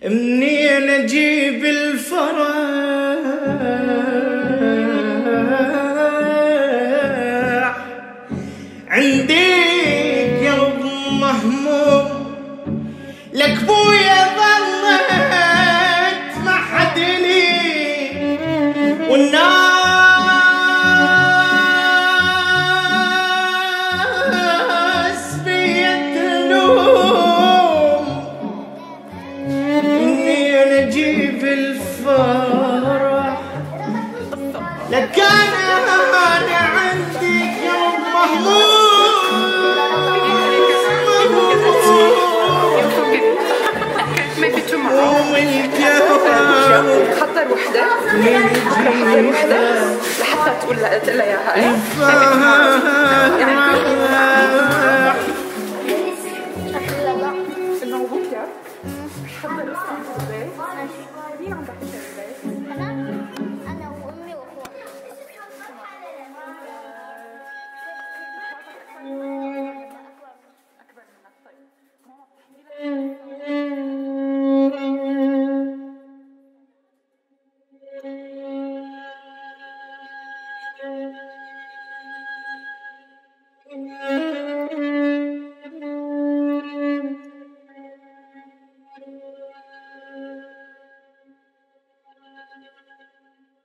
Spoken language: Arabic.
منين اجيب الفرح عندك قلب مهموم لك بويا ظلت ما حد لي والناس بيد تلوم اني انا اجيب الفرح لك انا عندي قلب مهموم خطر وحدة خطر وحدة لحتى تقول لها اياها ايه انه بكره حضر الصوت البيت مين عم بحكي البيت؟ انا وامي واخواتي اكبر منك طيب ماما بتحكي لك